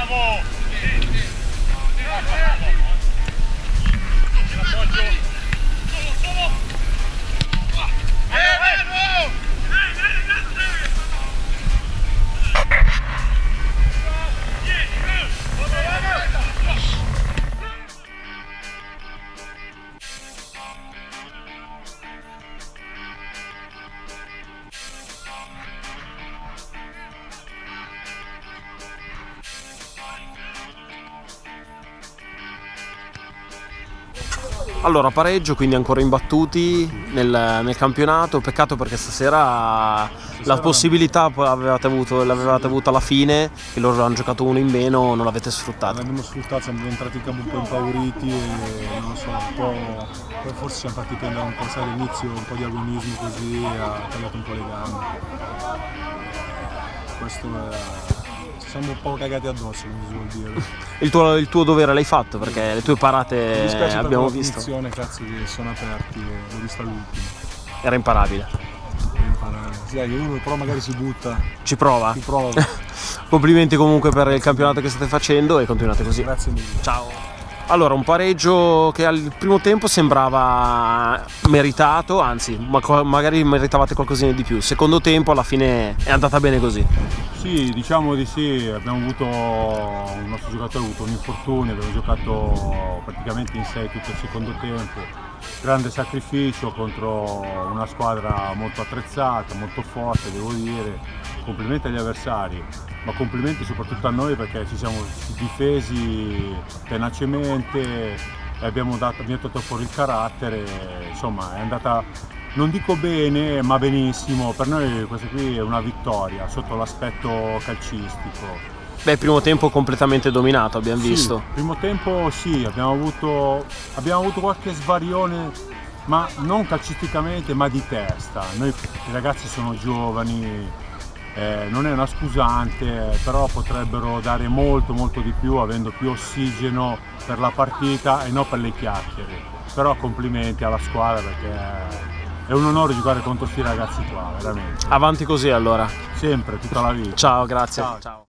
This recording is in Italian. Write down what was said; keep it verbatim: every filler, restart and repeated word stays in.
Allora, pareggio, quindi ancora imbattuti nel, nel campionato. Peccato perché stasera, stasera la possibilità l'avevate avuto, l'avevate avuta alla fine, che loro hanno giocato uno in meno, non l'avete sfruttata. Non l'abbiamo sfruttato, siamo entrati in campo un po' impauriti e non lo so, un po', poi forse siamo fatti prendere un po' all'inizio, un po' di agonismo così, ha tagliato un po' le gambe. Questo è... Ci siamo un po' cagati addosso, come si vuol dire. Il tuo, il tuo dovere l'hai fatto, perché le tue parate Mi dispiace abbiamo per la visto. punizione, cazzo, che sono aperti, l'ho vista all'ultimo. Era imparabile. Era imparabile. Sì, uno però magari si butta. Ci prova? Ci prova. Complimenti comunque per il campionato che state facendo e continuate così. Grazie mille. Ciao. Allora, un pareggio che al primo tempo sembrava meritato, anzi, ma magari meritavate qualcosina di più. Secondo tempo alla fine è andata bene così. Sì, diciamo di sì, abbiamo avuto, il nostro giocatore ha avuto un infortunio, abbiamo giocato praticamente in sei tutto il secondo tempo, grande sacrificio contro una squadra molto attrezzata, molto forte, devo dire, complimenti agli avversari, ma complimenti soprattutto a noi perché ci siamo difesi tenacemente e abbiamo dato, abbiamo tirato fuori il carattere, insomma è andata... Non dico bene, ma benissimo. Per noi questa qui è una vittoria sotto l'aspetto calcistico. Beh, primo tempo completamente dominato, abbiamo sì, visto. Primo tempo sì, abbiamo avuto, abbiamo avuto qualche svarione, ma non calcisticamente, ma di testa. Noi i ragazzi sono giovani, eh, non è una scusante, però potrebbero dare molto molto di più avendo più ossigeno per la partita e non per le chiacchiere. Però complimenti alla squadra perché è un onore giocare contro questi ragazzi qua, veramente. Avanti così allora. Sempre, tutta la vita. Ciao, grazie. Ciao. Ciao.